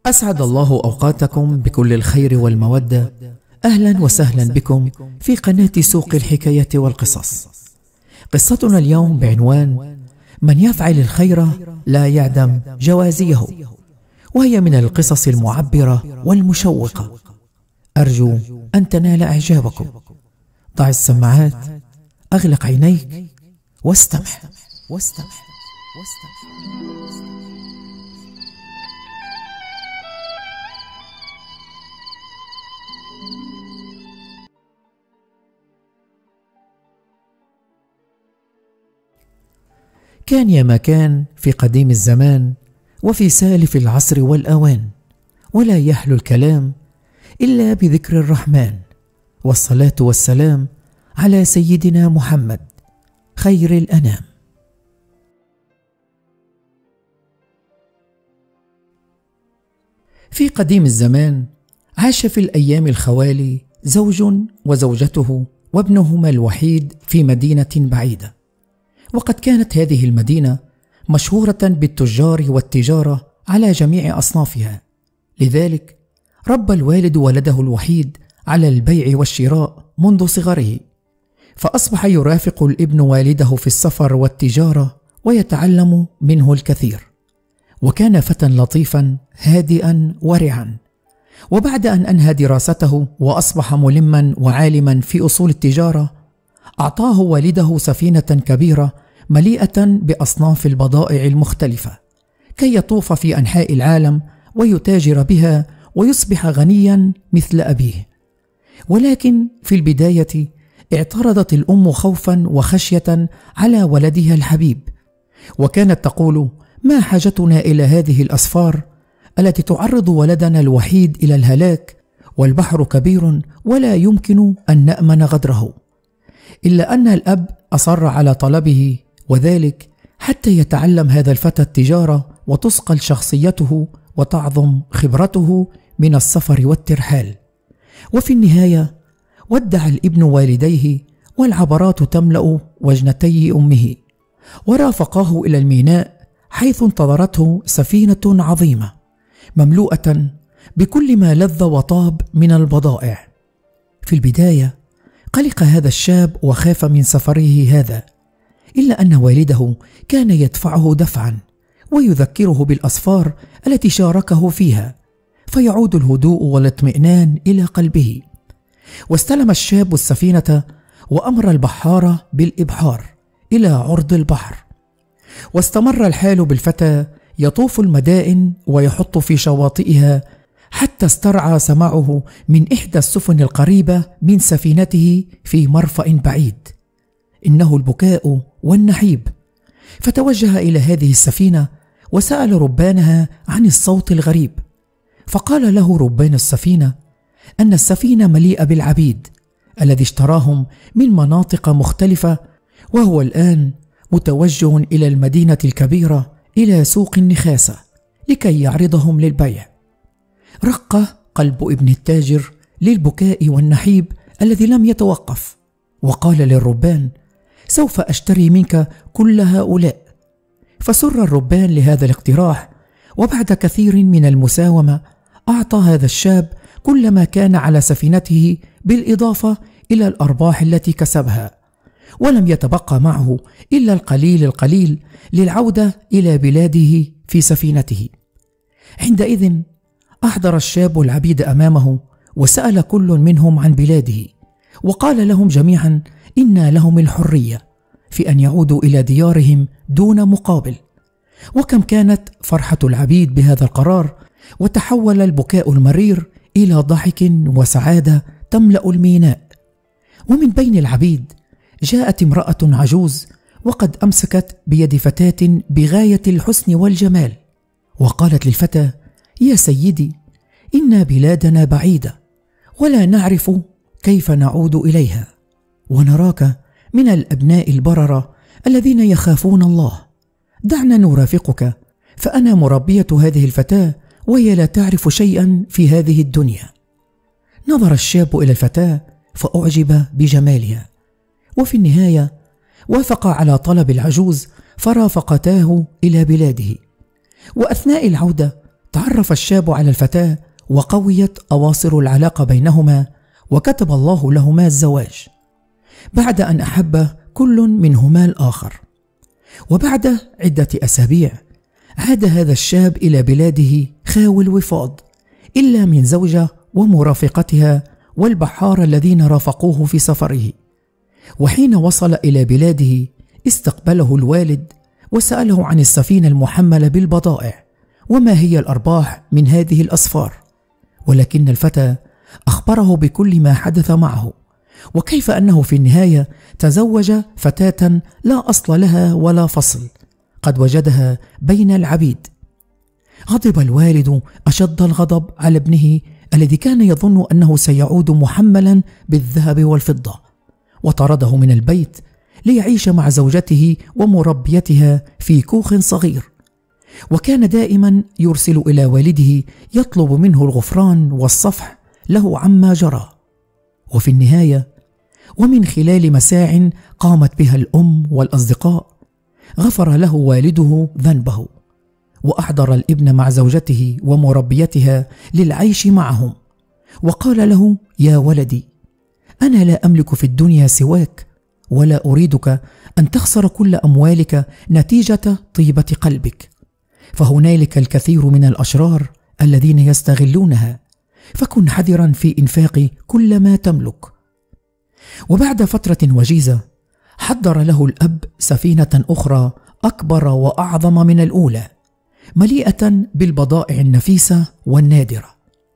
أسعد الله أوقاتكم بكل الخير والمودة. أهلا وسهلا بكم في قناة سوق الحكاية والقصص. قصتنا اليوم بعنوان من يفعل الخير لا يعدم جوازيه، وهي من القصص المعبرة والمشوقة. أرجو أن تنال إعجابكم. ضع السماعات، أغلق عينيك واستمع. كان يا ما كان في قديم الزمان وفي سالف العصر والأوان، ولا يحلو الكلام إلا بذكر الرحمن، والصلاة والسلام على سيدنا محمد خير الأنام. في قديم الزمان عاش في الأيام الخوالي زوج وزوجته وابنهما الوحيد في مدينة بعيدة، وقد كانت هذه المدينة مشهورة بالتجار والتجارة على جميع أصنافها، لذلك ربى الوالد ولده الوحيد على البيع والشراء منذ صغره، فأصبح يرافق الابن والده في السفر والتجارة ويتعلم منه الكثير. وكان فتى لطيفا هادئا ورعا، وبعد أن أنهى دراسته وأصبح ملما وعالما في أصول التجارة، أعطاه والده سفينة كبيرة مليئة بأصناف البضائع المختلفة كي يطوف في أنحاء العالم ويتاجر بها ويصبح غنيا مثل أبيه. ولكن في البداية اعترضت الأم خوفا وخشية على ولدها الحبيب، وكانت تقول: ما حاجتنا إلى هذه الأسفار التي تعرض ولدنا الوحيد إلى الهلاك، والبحر كبير ولا يمكن أن نأمن غدره. إلا أن الأب أصر على طلبه، وذلك حتى يتعلم هذا الفتى التجارة وتصقل شخصيته وتعظم خبرته من السفر والترحال. وفي النهاية ودع الابن والديه والعبرات تملأ وجنتي أمه، ورافقاه إلى الميناء حيث انتظرته سفينة عظيمة مملوءة بكل ما لذ وطاب من البضائع. في البداية قلق هذا الشاب وخاف من سفره هذا، إلا أن والده كان يدفعه دفعا ويذكره بالأسفار التي شاركه فيها، فيعود الهدوء والاطمئنان إلى قلبه. واستلم الشاب السفينة وأمر البحار بالإبحار إلى عرض البحر، واستمر الحال بالفتى يطوف المدائن ويحط في شواطئها، حتى استرعى سمعه من إحدى السفن القريبة من سفينته في مرفأ بعيد، إنه البكاء والنحيب، فتوجه إلى هذه السفينة وسأل ربانها عن الصوت الغريب، فقال له ربان السفينة أن السفينة مليئة بالعبيد الذي اشتراهم من مناطق مختلفة، وهو الآن متوجه إلى المدينة الكبيرة إلى سوق النخاسة لكي يعرضهم للبيع. رق قلب ابن التاجر للبكاء والنحيب الذي لم يتوقف، وقال للربان: سوف أشتري منك كل هؤلاء. فسر الربان لهذا الاقتراح، وبعد كثير من المساومة أعطى هذا الشاب كل ما كان على سفينته بالإضافة إلى الأرباح التي كسبها، ولم يتبقى معه إلا القليل للعودة إلى بلاده في سفينته. عندئذ أحضر الشاب العبيد أمامه وسأل كل منهم عن بلاده، وقال لهم جميعا إن لهم الحرية في أن يعودوا إلى ديارهم دون مقابل. وكم كانت فرحة العبيد بهذا القرار، وتحول البكاء المرير إلى ضحك وسعادة تملأ الميناء. ومن بين العبيد جاءت امرأة عجوز، وقد أمسكت بيد فتاة بغاية الحسن والجمال، وقالت للفتى: يا سيدي، إن بلادنا بعيدة ولا نعرف كيف نعود إليها، ونراك من الأبناء البررة الذين يخافون الله، دعنا نرافقك، فأنا مربية هذه الفتاة وهي لا تعرف شيئا في هذه الدنيا. نظر الشاب إلى الفتاة فأعجب بجمالها، وفي النهاية وافق على طلب العجوز فرافقتاه إلى بلاده. وأثناء العودة تعرف الشاب على الفتاة وقويت أواصر العلاقة بينهما، وكتب الله لهما الزواج بعد أن أحب كل منهما الآخر. وبعد عدة أسابيع عاد هذا الشاب إلى بلاده خاوي الوفاض، إلا من زوجة ومرافقتها والبحار الذين رافقوه في سفره. وحين وصل إلى بلاده استقبله الوالد وسأله عن السفينة المحملة بالبضائع وما هي الأرباح من هذه الأسفار، ولكن الفتى أخبره بكل ما حدث معه، وكيف أنه في النهاية تزوج فتاة لا أصل لها ولا فصل قد وجدها بين العبيد. غضب الوالد أشد الغضب على ابنه الذي كان يظن أنه سيعود محملا بالذهب والفضة، وطرده من البيت ليعيش مع زوجته ومربيتها في كوخ صغير. وكان دائما يرسل إلى والده يطلب منه الغفران والصفح له عما جرى. وفي النهاية ومن خلال مساع قامت بها الأم والأصدقاء غفر له والده ذنبه، وأحضر الابن مع زوجته ومربيتها للعيش معهم، وقال له: يا ولدي، أنا لا أملك في الدنيا سواك، ولا أريدك أن تخسر كل أموالك نتيجة طيبة قلبك، فهنالك الكثير من الأشرار الذين يستغلونها، فكن حذرا في إنفاق كل ما تملك. وبعد فترة وجيزة حضر له الأب سفينة أخرى أكبر وأعظم من الأولى، مليئة بالبضائع النفيسة والنادرة.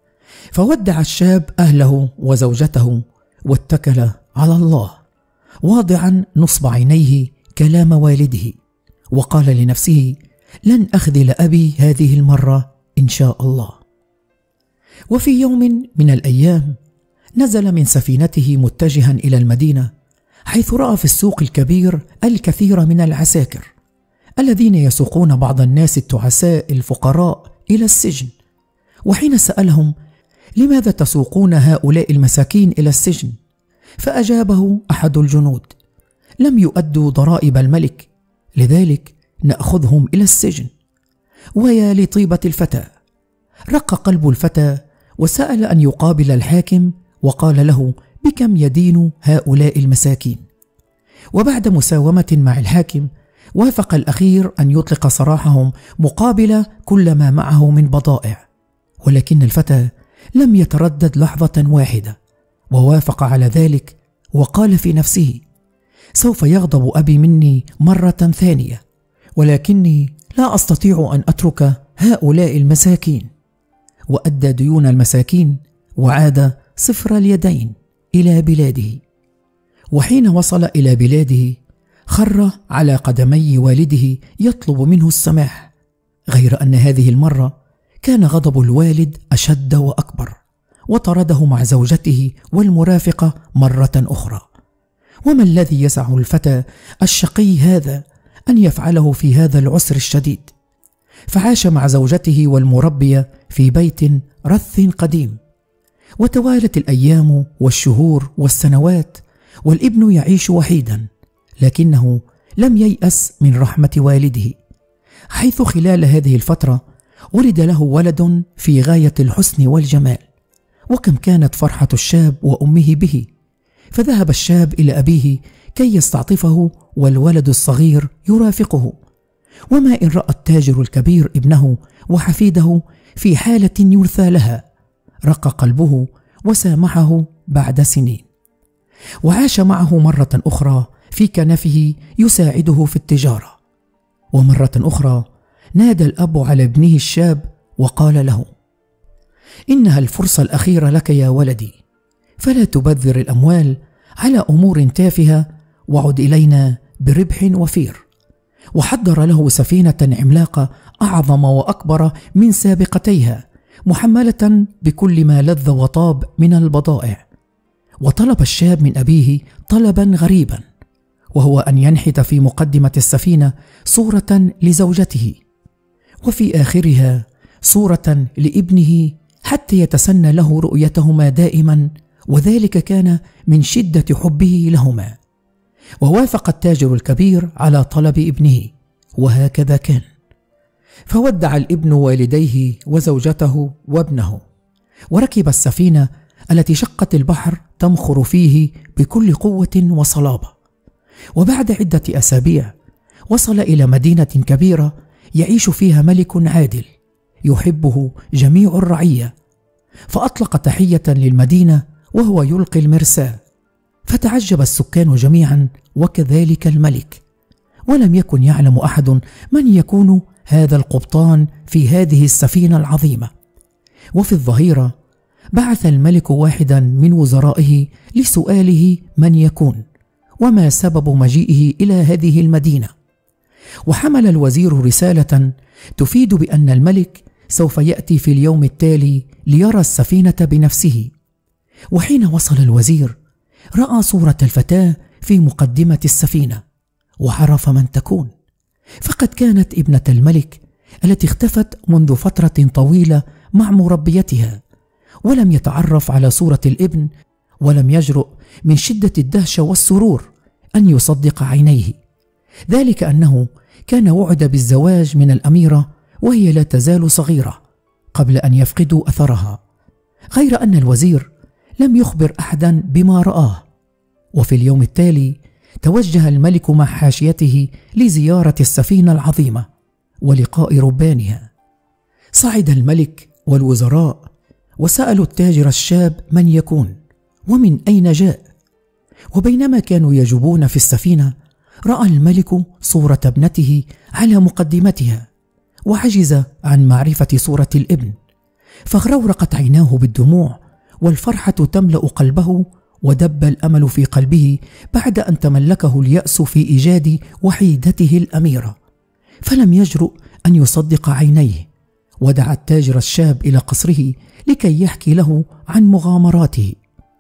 فودع الشاب أهله وزوجته واتكل على الله، واضعا نصب عينيه كلام والده، وقال لنفسه: لن أخذل أبي هذه المرة إن شاء الله. وفي يوم من الأيام نزل من سفينته متجها إلى المدينة، حيث رأى في السوق الكبير الكثير من العساكر الذين يسوقون بعض الناس التعساء الفقراء إلى السجن. وحين سألهم: لماذا تسوقون هؤلاء المساكين إلى السجن؟ فأجابه أحد الجنود: لم يؤدوا ضرائب الملك، لذلك نأخذهم إلى السجن. ويا لطيبة الفتى! رق قلب الفتى وسأل أن يقابل الحاكم، وقال له: بكم يدين هؤلاء المساكين؟ وبعد مساومة مع الحاكم وافق الأخير أن يطلق سراحهم مقابل كل ما معه من بضائع، ولكن الفتى لم يتردد لحظة واحدة ووافق على ذلك، وقال في نفسه: سوف يغضب أبي مني مرة ثانية، ولكني لا أستطيع أن أترك هؤلاء المساكين. وأدى ديون المساكين وعاد صفر اليدين إلى بلاده. وحين وصل إلى بلاده خر على قدمي والده يطلب منه السماح، غير أن هذه المرة كان غضب الوالد أشد وأكبر، وطرده مع زوجته والمرافقة مرة أخرى. وما الذي يسع الفتى الشقي هذا أن يفعله في هذا العسر الشديد؟ فعاش مع زوجته والمربية في بيت رث قديم، وتوالت الأيام والشهور والسنوات، والابن يعيش وحيدا، لكنه لم ييأس من رحمة والده، حيث خلال هذه الفترة ولد له ولد في غاية الحسن والجمال. وكم كانت فرحة الشاب وأمه به، فذهب الشاب إلى أبيه كي يستعطفه والولد الصغير يرافقه. وما إن رأى التاجر الكبير ابنه وحفيده في حالة يرثى لها، رق قلبه وسامحه بعد سنين، وعاش معه مرة أخرى في كنفه يساعده في التجارة. ومرة أخرى نادى الأب على ابنه الشاب وقال له: إنها الفرصة الأخيرة لك يا ولدي، فلا تبذر الأموال على أمور تافهة، وعد إلينا بربح وفير. وحضر له سفينة عملاقة أعظم وأكبر من سابقتيها، محملة بكل ما لذ وطاب من البضائع. وطلب الشاب من أبيه طلبا غريبا، وهو أن ينحت في مقدمة السفينة صورة لزوجته، وفي آخرها صورة لابنه، حتى يتسنى له رؤيتهما دائما، وذلك كان من شدة حبه لهما. ووافق التاجر الكبير على طلب ابنه، وهكذا كان. فودع الابن والديه وزوجته وابنه، وركب السفينة التي شقت البحر تمخر فيه بكل قوة وصلابة. وبعد عدة أسابيع وصل إلى مدينة كبيرة يعيش فيها ملك عادل يحبه جميع الرعية، فأطلق تحية للمدينة وهو يلقي المرساة، فتعجب السكان جميعا وكذلك الملك، ولم يكن يعلم أحد من يكون هذا القبطان في هذه السفينة العظيمة. وفي الظهيرة بعث الملك واحدا من وزرائه لسؤاله من يكون وما سبب مجيئه إلى هذه المدينة. وحمل الوزير رسالة تفيد بأن الملك سوف يأتي في اليوم التالي ليرى السفينة بنفسه. وحين وصل الوزير رأى صورة الفتاة في مقدمة السفينة وعرف من تكون، فقد كانت ابنة الملك التي اختفت منذ فترة طويلة مع مربيتها، ولم يتعرف على صورة الابن، ولم يجرؤ من شدة الدهشة والسرور أن يصدق عينيه، ذلك أنه كان وعد بالزواج من الأميرة وهي لا تزال صغيرة قبل أن يفقدوا أثرها، غير أن الوزير لم يخبر أحدا بما رآه. وفي اليوم التالي توجه الملك مع حاشيته لزيارة السفينة العظيمة ولقاء ربانها. صعد الملك والوزراء وسألوا التاجر الشاب من يكون ومن أين جاء. وبينما كانوا يجوبون في السفينة رأى الملك صورة ابنته على مقدمتها، وعجز عن معرفة صورة الابن، فغرورقت عيناه بالدموع والفرحة تملأ قلبه، ودب الأمل في قلبه بعد أن تملكه اليأس في إيجاد وحيدته الأميرة، فلم يجرؤ أن يصدق عينيه، ودعا التاجر الشاب إلى قصره لكي يحكي له عن مغامراته،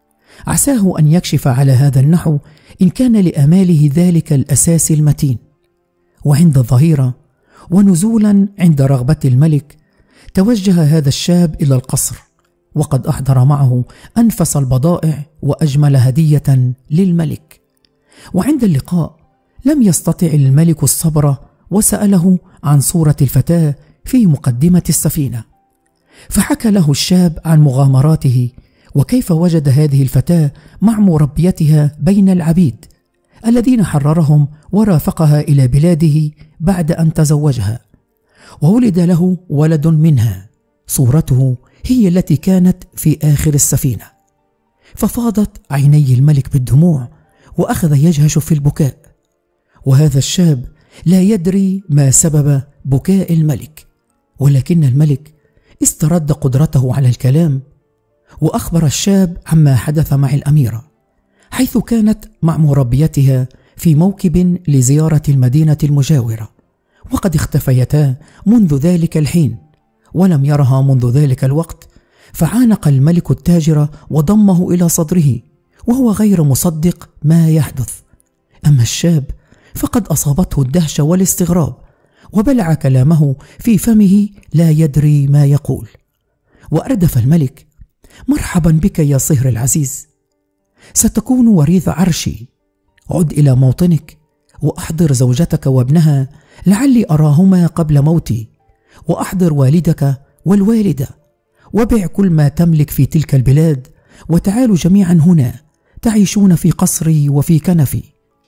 عساه أن يكشف على هذا النحو إن كان لآماله ذلك الأساس المتين. وعند الظهيرة ونزولا عند رغبة الملك توجه هذا الشاب إلى القصر، وقد أحضر معه أنفس البضائع وأجمل هدية للملك. وعند اللقاء لم يستطع الملك الصبر وسأله عن صورة الفتاة في مقدمة السفينة، فحكى له الشاب عن مغامراته وكيف وجد هذه الفتاة مع مربيتها بين العبيد الذين حررهم ورافقها إلى بلاده بعد أن تزوجها، وولد له ولد منها صورته هي التي كانت في آخر السفينة. ففاضت عيني الملك بالدموع وأخذ يجهش في البكاء، وهذا الشاب لا يدري ما سبب بكاء الملك، ولكن الملك استرد قدرته على الكلام وأخبر الشاب عما حدث مع الأميرة، حيث كانت مع مربيتها في موكب لزيارة المدينة المجاورة، وقد اختفيتا منذ ذلك الحين ولم يرها منذ ذلك الوقت. فعانق الملك التاجر وضمه إلى صدره وهو غير مصدق ما يحدث. أما الشاب فقد أصابته الدهشة والاستغراب وبلع كلامه في فمه لا يدري ما يقول. وأردف الملك: مرحبا بك يا صهر العزيز، ستكون وريث عرشي، عد إلى موطنك وأحضر زوجتك وابنها لعلي أراهما قبل موتي، وأحضر والدك والوالدة، وبع كل ما تملك في تلك البلاد، وتعالوا جميعا هنا تعيشون في قصري وفي كنفي.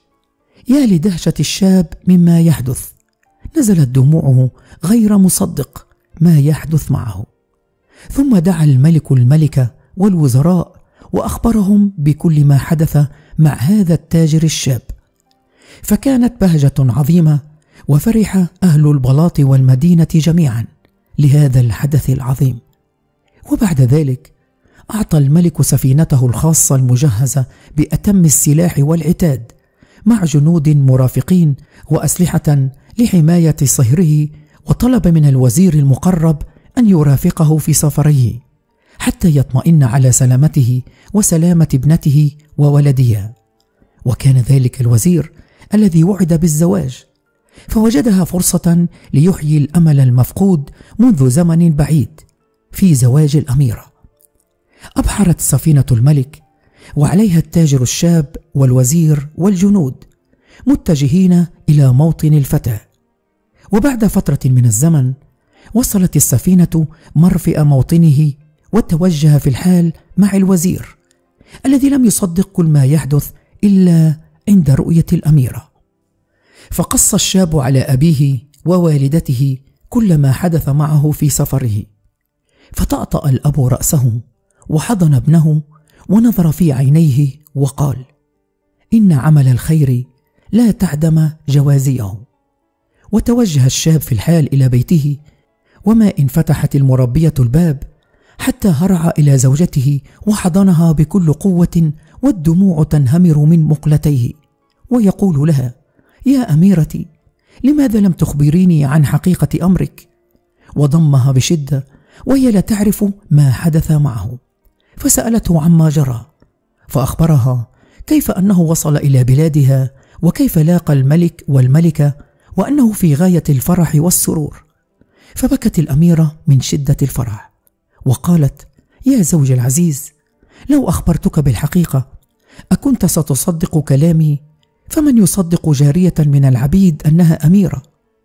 يا لدهشة الشاب مما يحدث، نزلت دموعه غير مصدق ما يحدث معه. ثم دعا الملك الملكة والوزراء وأخبرهم بكل ما حدث مع هذا التاجر الشاب، فكانت بهجة عظيمة، وفرح أهل البلاط والمدينة جميعا لهذا الحدث العظيم. وبعد ذلك أعطى الملك سفينته الخاصة المجهزة بأتم السلاح والعتاد مع جنود مرافقين وأسلحة لحماية صهره، وطلب من الوزير المقرب أن يرافقه في سفره حتى يطمئن على سلامته وسلامة ابنته وولدها. وكان ذلك الوزير الذي وعد بالزواج، فوجدها فرصة ليحيي الأمل المفقود منذ زمن بعيد في زواج الأميرة. أبحرت سفينة الملك وعليها التاجر الشاب والوزير والجنود متجهين إلى موطن الفتاة، وبعد فترة من الزمن وصلت السفينة مرفئ موطنه، وتوجه في الحال مع الوزير الذي لم يصدق كل ما يحدث إلا عند رؤية الأميرة. فقص الشاب على أبيه ووالدته كل ما حدث معه في سفره. فطأطأ الأب رأسه وحضن ابنه ونظر في عينيه وقال: إن عمل الخير لا تعدم جوازيه. وتوجه الشاب في الحال إلى بيته، وما إن فتحت المربية الباب حتى هرع إلى زوجته وحضنها بكل قوة، والدموع تنهمر من مقلتيه، ويقول لها: يا أميرتي، لماذا لم تخبريني عن حقيقة أمرك؟ وضمها بشدة وهي لا تعرف ما حدث معه. فسألته عما جرى، فأخبرها كيف أنه وصل إلى بلادها، وكيف لاقى الملك والملكة، وأنه في غاية الفرح والسرور. فبكت الأميرة من شدة الفرح وقالت: يا زوجي العزيز، لو أخبرتك بالحقيقة أكنت ستصدق كلامي؟ فمن يصدق جارية من العبيد أنها أميرة؟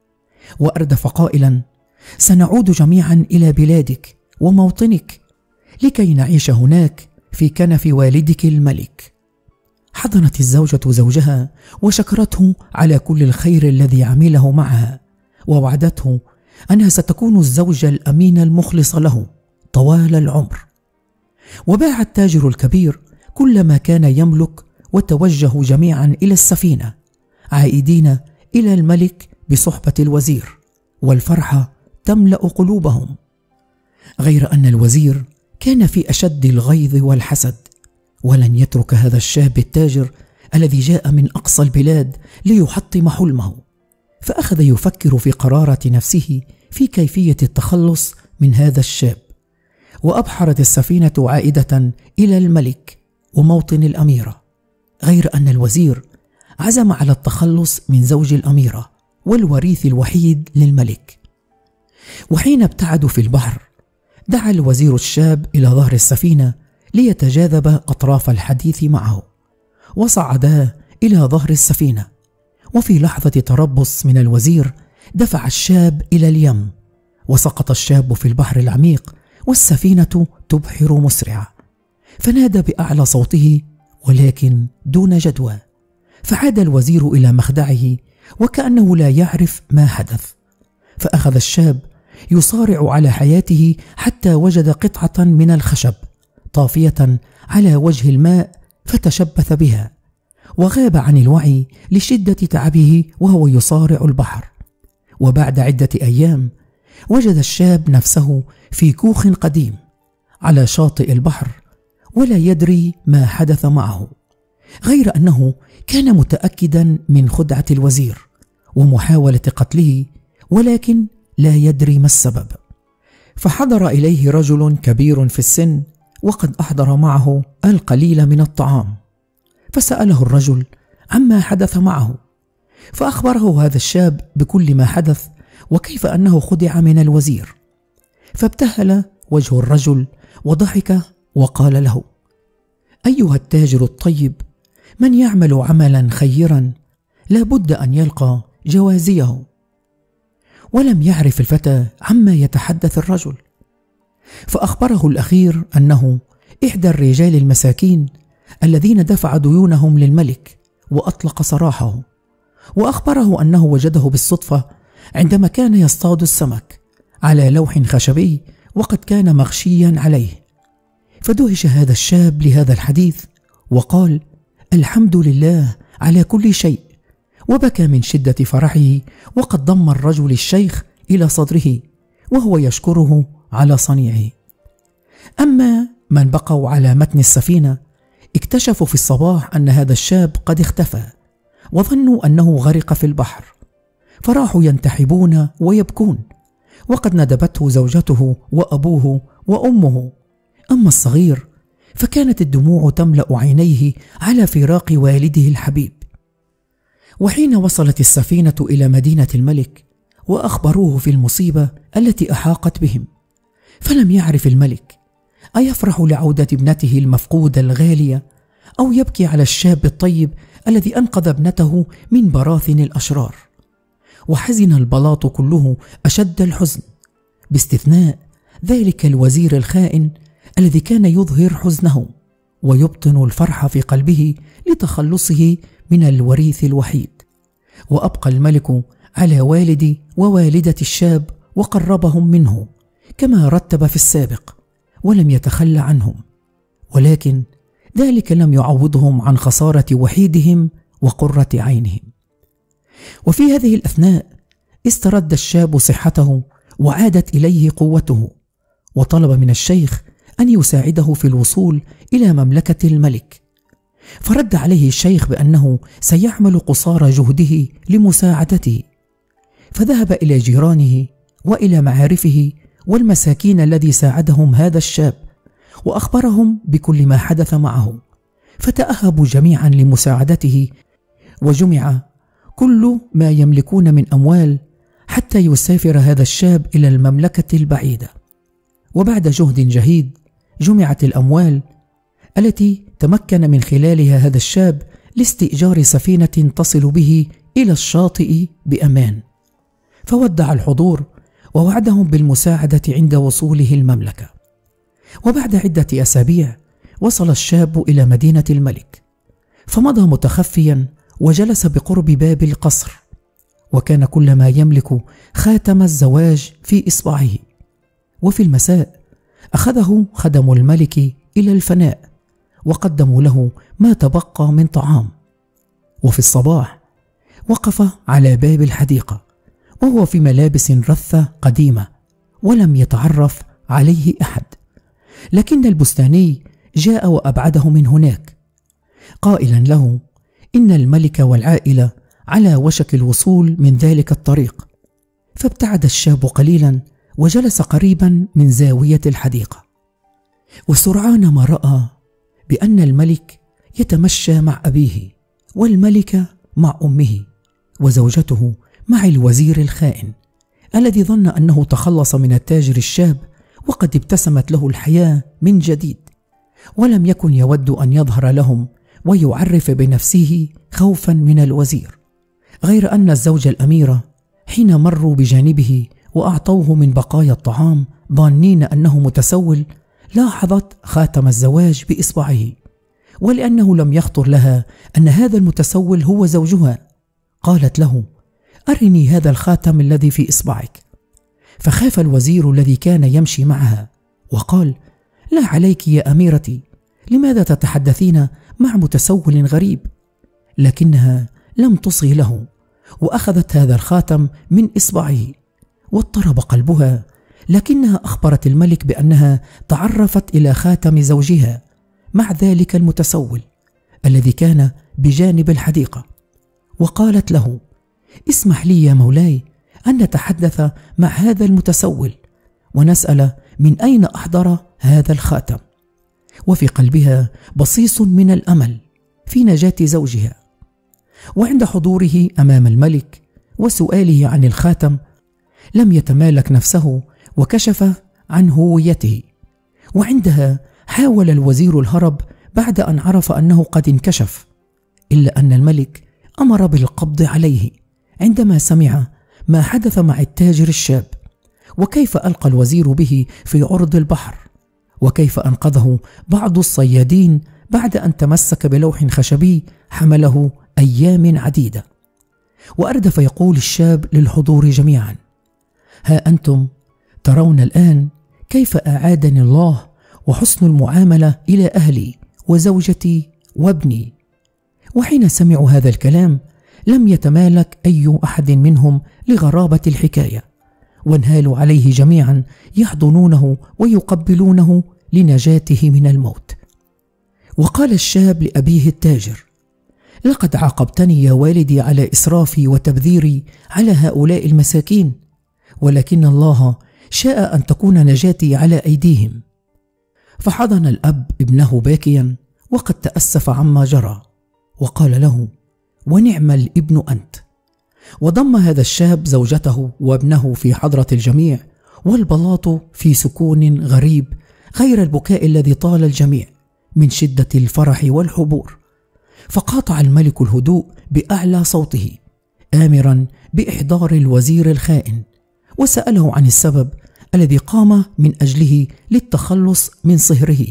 وأردف قائلا: سنعود جميعا إلى بلادك وموطنك لكي نعيش هناك في كنف والدك الملك. حضنت الزوجة زوجها وشكرته على كل الخير الذي عمله معها، ووعدته أنها ستكون الزوجة الأمين المخلص له طوال العمر. وباع التاجر الكبير كل ما كان يملك، وتوجهوا جميعا إلى السفينة عائدين إلى الملك بصحبة الوزير، والفرحة تملأ قلوبهم. غير أن الوزير كان في أشد الغيظ والحسد، ولن يترك هذا الشاب التاجر الذي جاء من أقصى البلاد ليحطم حلمه. فأخذ يفكر في قرارة نفسه في كيفية التخلص من هذا الشاب. وأبحرت السفينة عائدة إلى الملك وموطن الأميرة، غير أن الوزير عزم على التخلص من زوج الأميرة والوريث الوحيد للملك. وحين ابتعدوا في البحر دعا الوزير الشاب إلى ظهر السفينة ليتجاذب أطراف الحديث معه، وصعدا إلى ظهر السفينة. وفي لحظة تربص من الوزير دفع الشاب إلى اليم، وسقط الشاب في البحر العميق والسفينة تبحر مسرعة. فنادى بأعلى صوته ولكن دون جدوى. فعاد الوزير إلى مخدعه وكأنه لا يعرف ما حدث. فأخذ الشاب يصارع على حياته حتى وجد قطعة من الخشب طافية على وجه الماء، فتشبث بها وغاب عن الوعي لشدة تعبه وهو يصارع البحر. وبعد عدة أيام وجد الشاب نفسه في كوخ قديم على شاطئ البحر، ولا يدري ما حدث معه، غير أنه كان متأكدا من خدعة الوزير ومحاولة قتله، ولكن لا يدري ما السبب. فحضر إليه رجل كبير في السن وقد أحضر معه القليل من الطعام. فسأله الرجل عما حدث معه، فأخبره هذا الشاب بكل ما حدث وكيف أنه خدع من الوزير. فابتهل وجه الرجل وضحك وقال له: أيها التاجر الطيب، من يعمل عملا خيرا لا بد أن يلقى جوازيه. ولم يعرف الفتى عما يتحدث الرجل. فأخبره الأخير أنه إحدى الرجال المساكين الذين دفع ديونهم للملك وأطلق سراحه، وأخبره أنه وجده بالصدفة عندما كان يصطاد السمك على لوح خشبي وقد كان مغشيا عليه. فدهش هذا الشاب لهذا الحديث وقال: الحمد لله على كل شيء، وبكى من شدة فرحه، وقد ضم الرجل الشيخ إلى صدره وهو يشكره على صنيعه. أما من بقوا على متن السفينة اكتشفوا في الصباح أن هذا الشاب قد اختفى، وظنوا أنه غرق في البحر، فراحوا ينتحبون ويبكون، وقد ندبته زوجته وأبوه وأمه. أما الصغير فكانت الدموع تملأ عينيه على فراق والده الحبيب. وحين وصلت السفينة إلى مدينة الملك وأخبروه في المصيبة التي أحاقت بهم، فلم يعرف الملك أيفرح لعودة ابنته المفقودة الغالية أو يبكي على الشاب الطيب الذي أنقذ ابنته من براثن الأشرار. وحزن البلاط كله أشد الحزن، باستثناء ذلك الوزير الخائن الذي كان يظهر حزنه ويبطن الفرح في قلبه لتخلصه من الوريث الوحيد. وأبقى الملك على والد ووالدة الشاب وقربهم منه كما رتب في السابق، ولم يتخلى عنهم، ولكن ذلك لم يعوضهم عن خسارة وحيدهم وقرة عينهم. وفي هذه الأثناء استرد الشاب صحته وعادت إليه قوته، وطلب من الشيخ أن يساعده في الوصول إلى مملكة الملك، فرد عليه الشيخ بأنه سيعمل قصارى جهده لمساعدته، فذهب إلى جيرانه وإلى معارفه والمساكين الذي ساعدهم هذا الشاب، وأخبرهم بكل ما حدث معه، فتأهبوا جميعا لمساعدته، وجمع كل ما يملكون من أموال حتى يسافر هذا الشاب إلى المملكة البعيدة. وبعد جهد جهيد جمعت الأموال التي تمكن من خلالها هذا الشاب لاستئجار سفينة تصل به إلى الشاطئ بأمان، فودع الحضور ووعدهم بالمساعدة عند وصوله المملكة. وبعد عدة أسابيع وصل الشاب إلى مدينة الملك، فمضى متخفيا وجلس بقرب باب القصر، وكان كل ما يملك خاتم الزواج في إصبعه. وفي المساء أخذه خدم الملك إلى الفناء وقدموا له ما تبقى من طعام. وفي الصباح وقف على باب الحديقة وهو في ملابس رثة قديمة ولم يتعرف عليه أحد، لكن البستاني جاء وأبعده من هناك قائلا له إن الملك والعائلة على وشك الوصول من ذلك الطريق. فابتعد الشاب قليلا وجلس قريبا من زاوية الحديقة، وسرعان ما رأى بأن الملك يتمشى مع أبيه، والملكة مع أمه، وزوجته مع الوزير الخائن الذي ظن أنه تخلص من التاجر الشاب وقد ابتسمت له الحياة من جديد، ولم يكن يود أن يظهر لهم ويعرف بنفسه خوفا من الوزير، غير أن الزوجة الأميرة حين مروا بجانبه وأعطوه من بقايا الطعام ظانين أنه متسول لاحظت خاتم الزواج بإصبعه، ولأنه لم يخطر لها أن هذا المتسول هو زوجها قالت له أرني هذا الخاتم الذي في إصبعك. فخاف الوزير الذي كان يمشي معها وقال لا عليك يا أميرتي، لماذا تتحدثين مع متسول غريب؟ لكنها لم تصغي له وأخذت هذا الخاتم من إصبعه واضطرب قلبها، لكنها أخبرت الملك بأنها تعرفت إلى خاتم زوجها مع ذلك المتسول الذي كان بجانب الحديقة، وقالت له اسمح لي يا مولاي أن نتحدث مع هذا المتسول ونسأل من أين أحضر هذا الخاتم. وفي قلبها بصيص من الأمل في نجاة زوجها. وعند حضوره أمام الملك وسؤاله عن الخاتم لم يتمالك نفسه وكشف عن هويته، وعندها حاول الوزير الهرب بعد أن عرف أنه قد انكشف، إلا أن الملك أمر بالقبض عليه عندما سمع ما حدث مع التاجر الشاب، وكيف ألقى الوزير به في عرض البحر، وكيف أنقذه بعض الصيادين بعد أن تمسك بلوح خشبي حمله أيام عديدة. وأردف يقول الشاب للحضور جميعا ها أنتم ترون الآن كيف أعادني الله وحسن المعاملة إلى أهلي وزوجتي وابني. وحين سمعوا هذا الكلام لم يتمالك أي أحد منهم لغرابة الحكاية، وانهالوا عليه جميعا يحضنونه ويقبلونه لنجاته من الموت. وقال الشاب لأبيه التاجر لقد عاقبتني يا والدي على إسرافي وتبذيري على هؤلاء المساكين، ولكن الله شاء أن تكون نجاتي على أيديهم. فحضن الأب ابنه باكيا وقد تأسف عما جرى، وقال له ونعم الابن أنت. وضم هذا الشاب زوجته وابنه في حضرة الجميع، والبلاط في سكون غريب غير البكاء الذي طال الجميع من شدة الفرح والحبور. فقاطع الملك الهدوء بأعلى صوته آمرا بإحضار الوزير الخائن، وسأله عن السبب الذي قام من أجله للتخلص من صهره.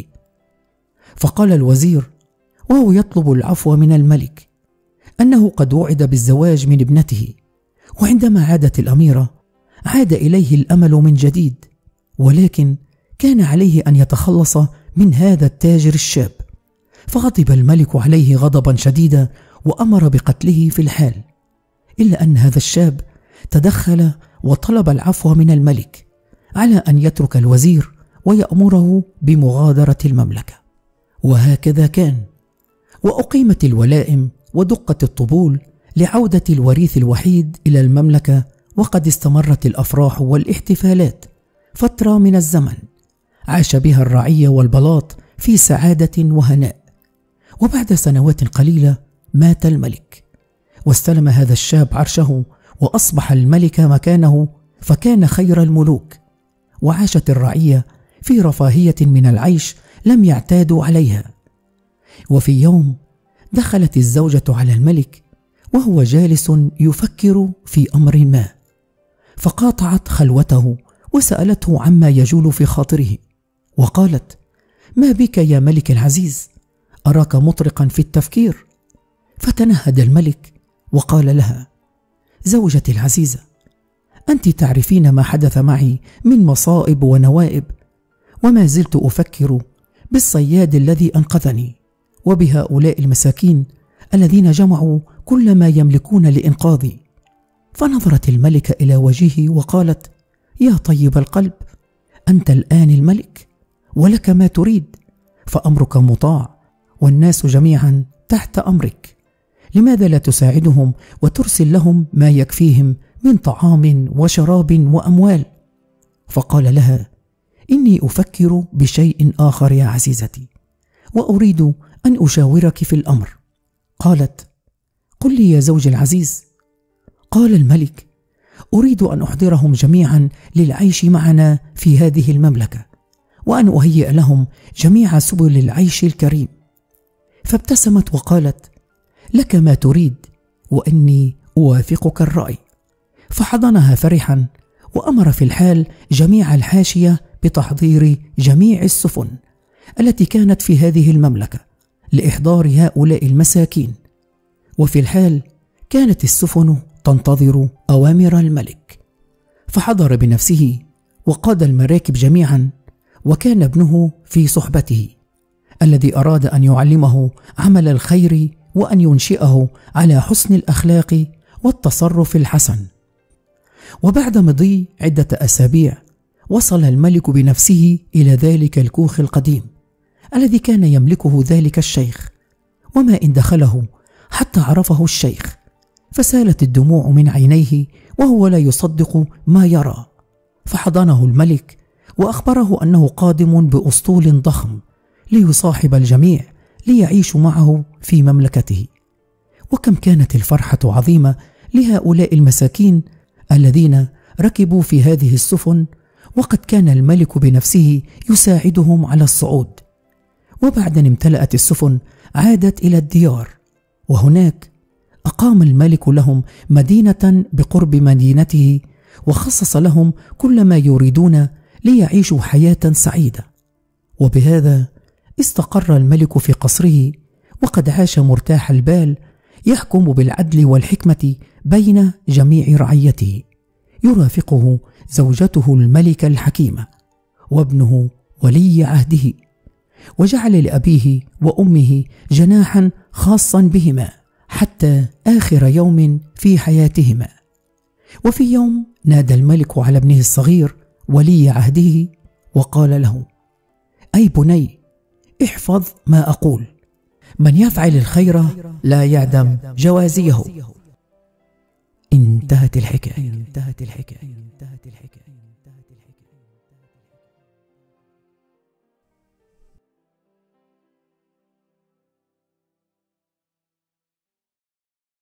فقال الوزير وهو يطلب العفو من الملك أنه قد وعد بالزواج من ابنته، وعندما عادت الأميرة عاد إليه الأمل من جديد، ولكن كان عليه أن يتخلص من هذا التاجر الشاب. فغضب الملك عليه غضبا شديدا وأمر بقتله في الحال، إلا أن هذا الشاب تدخل وطلب العفو من الملك على أن يترك الوزير ويأمره بمغادرة المملكة. وهكذا كان، وأقيمت الولائم ودقت الطبول لعودة الوريث الوحيد إلى المملكة، وقد استمرت الأفراح والاحتفالات فترة من الزمن عاش بها الرعية والبلاط في سعادة وهناء. وبعد سنوات قليلة مات الملك، واستلم هذا الشاب عرشه وأصبح الملك مكانه، فكان خير الملوك. وعاشت الرعية في رفاهية من العيش لم يعتادوا عليها. وفي يوم دخلت الزوجة على الملك وهو جالس يفكر في أمر ما، فقاطعت خلوته وسألته عما يجول في خاطره، وقالت: ما بك يا ملك العزيز؟ أراك مطرقا في التفكير. فتنهد الملك وقال لها: زوجتي العزيزة، أنت تعرفين ما حدث معي من مصائب ونوائب، وما زلت أفكر بالصياد الذي أنقذني، وبهؤلاء المساكين الذين جمعوا كل ما يملكون لإنقاذي. فنظرت الملكة إلى وجهه وقالت: يا طيب القلب، أنت الآن الملك ولك ما تريد، فأمرك مطاع والناس جميعا تحت أمرك، لماذا لا تساعدهم وترسل لهم ما يكفيهم من طعام وشراب وأموال؟ فقال لها: إني أفكر بشيء آخر يا عزيزتي، وأريد أن أشاورك في الأمر. قالت: قل لي يا زوجي العزيز. قال الملك: أريد أن أحضرهم جميعا للعيش معنا في هذه المملكة، وأن أهيئ لهم جميع سبل العيش الكريم. فابتسمت وقالت: لك ما تريد، وإني أوافقك الرأي. فحضنها فرحا، وأمر في الحال جميع الحاشية بتحضير جميع السفن التي كانت في هذه المملكة لإحضار هؤلاء المساكين. وفي الحال كانت السفن تنتظر أوامر الملك، فحضر بنفسه وقاد المراكب جميعا، وكان ابنه في صحبته الذي أراد أن يعلمه عمل الخير وأن ينشئه على حسن الأخلاق والتصرف الحسن. وبعد مضي عدة أسابيع وصل الملك بنفسه إلى ذلك الكوخ القديم الذي كان يملكه ذلك الشيخ، وما إن دخله حتى عرفه الشيخ، فسالت الدموع من عينيه وهو لا يصدق ما يرى. فحضنه الملك وأخبره أنه قادم بأسطول ضخم ليصاحب الجميع ليعيشوا معه في مملكته. وكم كانت الفرحة عظيمة لهؤلاء المساكين الذين ركبوا في هذه السفن، وقد كان الملك بنفسه يساعدهم على الصعود. وبعد أن امتلأت السفن عادت إلى الديار، وهناك أقام الملك لهم مدينة بقرب مدينته، وخصص لهم كل ما يريدون ليعيشوا حياة سعيدة. وبهذا استقر الملك في قصره، وقد عاش مرتاح البال يحكم بالعدل والحكمة بين جميع رعيته، يرافقه زوجته الملكة الحكيمة وابنه ولي عهده، وجعل لأبيه وأمه جناحا خاصا بهما حتى آخر يوم في حياتهما. وفي يوم نادى الملك على ابنه الصغير ولي عهده وقال له: أي بني، احفظ ما أقول، من يفعل الخير لا يعدم جوازيه. انتهت الحكاية.